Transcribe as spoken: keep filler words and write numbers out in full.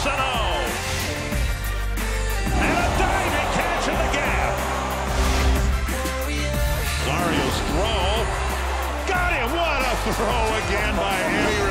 Sano. And a diving catch in the gap. Zario's throw. Got him. What a throw again by Eddie